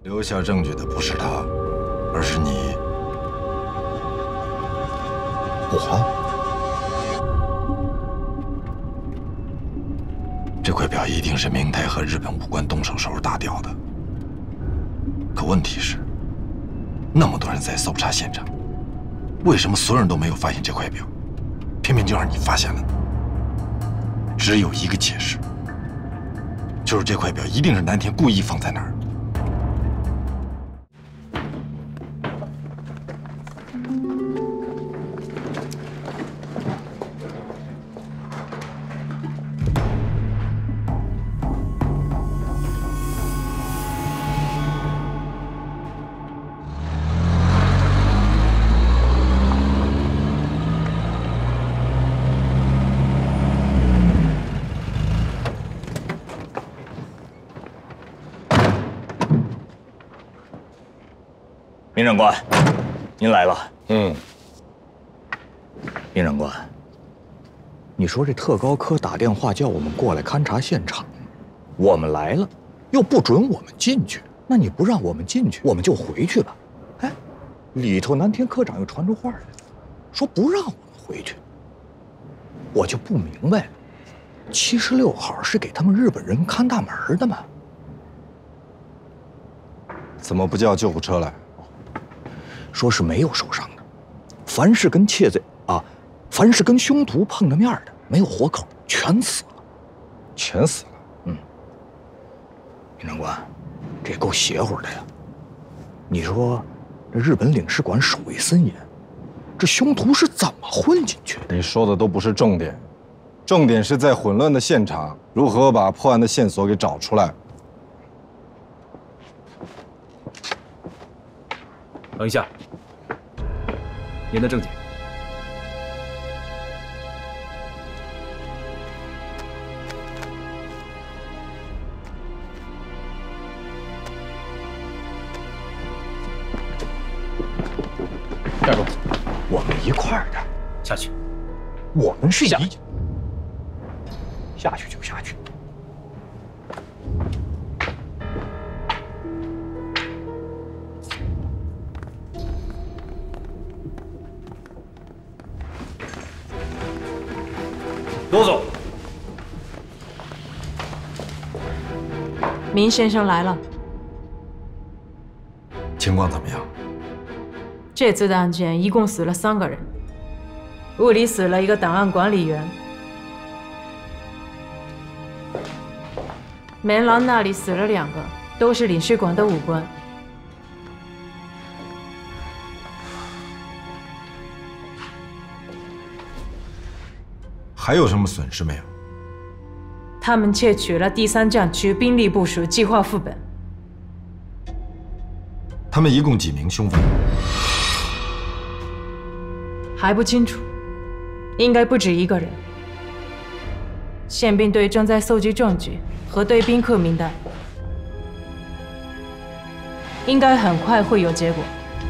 留下证据的不是他，而是你。 我。 这块表一定是明太和日本武官动手时候打掉的。可问题是，那么多人在搜查现场，为什么所有人都没有发现这块表，偏偏就让你发现了呢？只有一个解释，就是这块表一定是南田故意放在那儿。 明长官，您来了。 嗯， 明长官，你说这特高科打电话叫我们过来勘察现场，我们来了，又不准我们进去，那你不让我们进去，我们就回去吧。哎，里头南田科长又传出话来了，说不让我们回去，我就不明白，76号是给他们日本人看大门的吗？ 怎么不叫救护车来？ 说是没有受伤的，凡是跟窃贼啊，凡是跟凶徒碰着面的，没有活口，全死了， 全死了。 嗯，明长官，这够邪乎的呀！你说，这日本领事馆守卫森严，这凶徒是怎么混进去的？ 你说的都不是重点，重点是在混乱的现场如何把破案的线索给找出来。 等一下，您的证件。站住！ 我们一块儿的， 下去。 我们是下一，下去就下去。 都走。 明先生来了。 情况怎么样？ 这次的案件一共死了3个人，屋里死了一个档案管理员，门廊那里死了2个，都是领事馆的武官。 还有什么损失没有？ 他们窃取了第3战区兵力部署计划副本。 他们一共几名凶犯？ 还不清楚，应该不止1个人。宪兵队正在搜集证据，核对宾客名单，应该很快会有结果。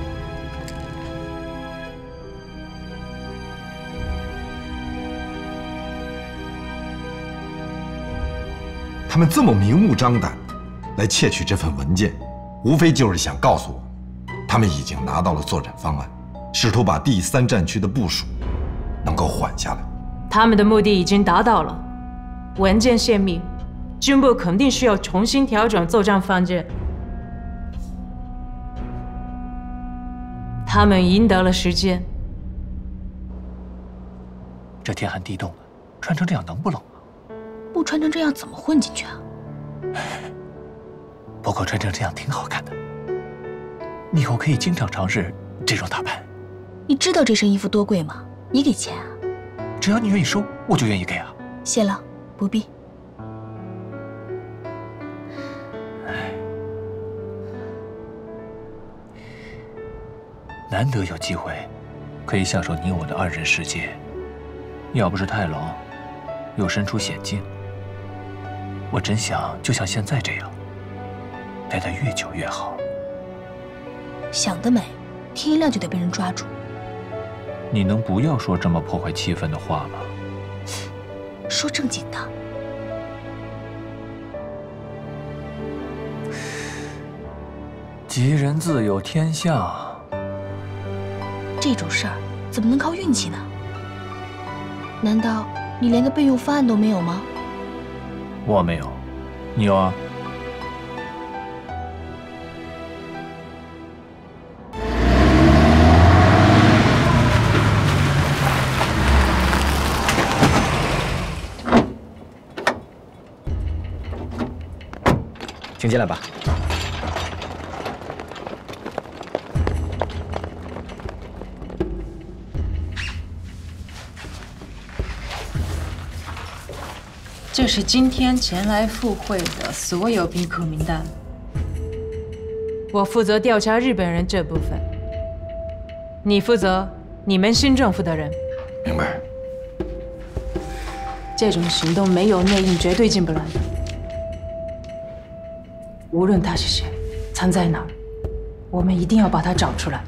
他们这么明目张胆来窃取这份文件，无非就是想告诉我，他们已经拿到了作战方案，试图把第3战区的部署能够缓下来。 他们的目的已经达到了，文件泄密，军部肯定需要重新调整作战方针。他们赢得了时间。 这天寒地冻的，穿成这样能不冷吗？ 不穿成这样怎么混进去啊？ 不过穿成这样挺好看的，你以后可以经常尝试这种打扮。 你知道这身衣服多贵吗？你给钱啊？ 只要你愿意收，我就愿意给啊。 谢了，不必。 难得有机会，可以享受你我的2人世界。要不是太冷，又身处险境。 我真想就像现在这样，待得越久越好。 想得美，天一亮就得被人抓住。 你能不要说这么破坏气氛的话吗？ 说正经的。 吉人自有天相。 这种事儿怎么能靠运气呢？难道你连个备用方案都没有吗？ 我没有，你有啊？ 请进来吧。 这是今天前来赴会的所有宾客名单。我负责调查日本人这部分，你负责你们新政府的人。 明白。 这种行动没有内应，绝对进不来的。无论他是谁，藏在哪儿，我们一定要把他找出来。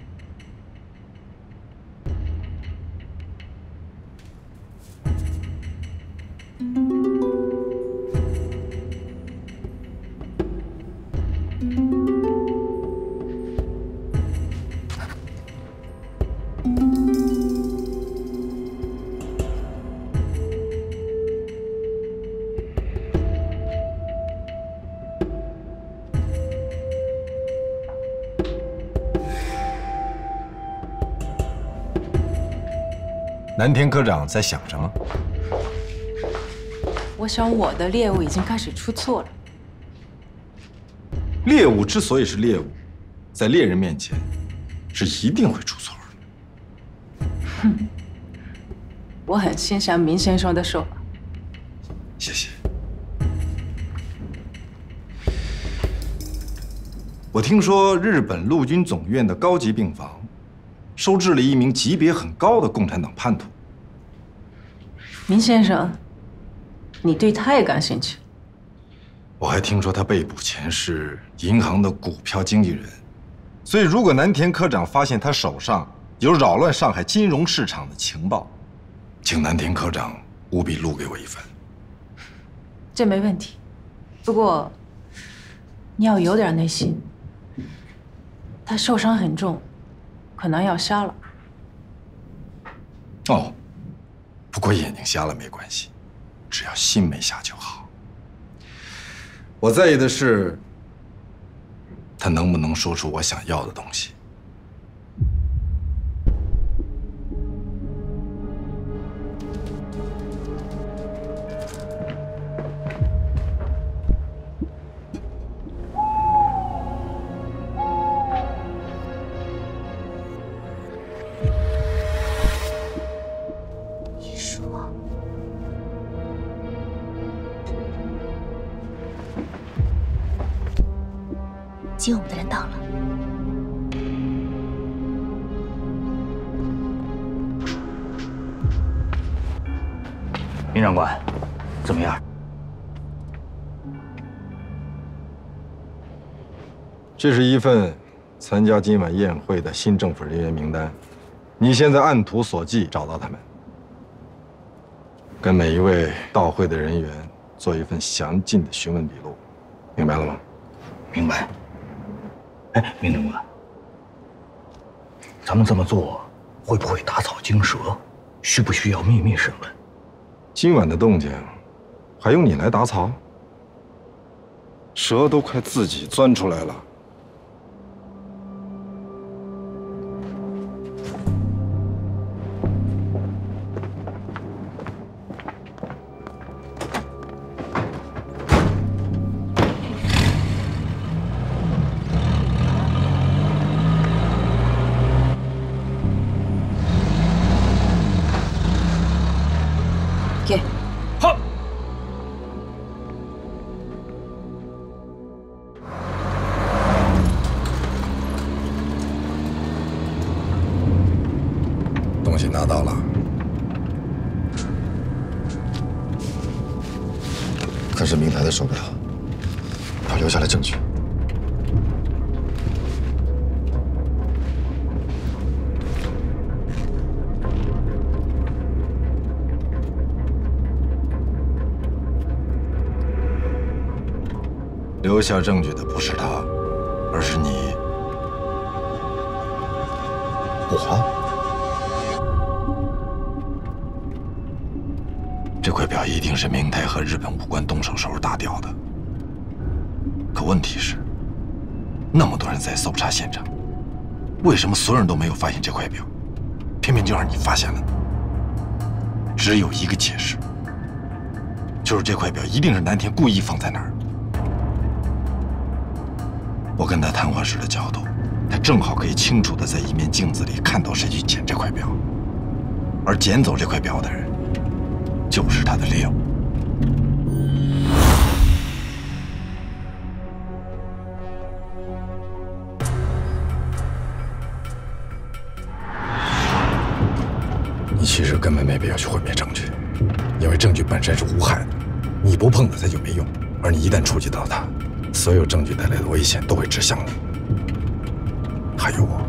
南田科长在想什么？ 我想我的猎物已经开始出错了。 猎物之所以是猎物，在猎人面前是一定会出错的。 哼，我很欣赏明先生的说法。 谢谢。我听说日本陆军总院的高级病房收治了一名级别很高的共产党叛徒。 明先生，你对他也感兴趣？ 我还听说他被捕前是银行的股票经纪人，所以如果南田科长发现他手上有扰乱上海金融市场的情报，请南田科长务必录给我一份。 这没问题，不过你要有点耐心。他受伤很重，可能要瞎了。 哦，不过眼睛瞎了没关系，只要心没瞎就好。我在意的是，他能不能说出我想要的东西。 接我们的人到了。 明长官，怎么样？ 这是一份参加今晚宴会的新政府人员名单，你现在按图索骥找到他们，跟每一位到会的人员做一份详尽的询问笔录，明白了吗？ 明白。哎，明长官，咱们这么做会不会打草惊蛇？需不需要秘密审问？ 今晚的动静，还用你来打草？蛇都快自己钻出来了。 给。 好。 东西拿到了， 看是明台的手表，他留下了证据。 留下证据的不是他， 而是你。这块表一定是明太和日本武官动手时候打掉的。可问题是，那么多人在搜查现场，为什么所有人都没有发现这块表，偏偏就让你发现了呢？只有一个解释，就是这块表一定是南田故意放在那儿。我跟他谈话时的角度，他正好可以清楚地在一面镜子里看到谁去捡这块表，而捡走这块表的人，就是他的猎物。 你其实根本没必要去毁灭证据，因为证据本身是无害的，你不碰它就没用，而你一旦触及到它，所有证据带来的危险都会指向你。还有我。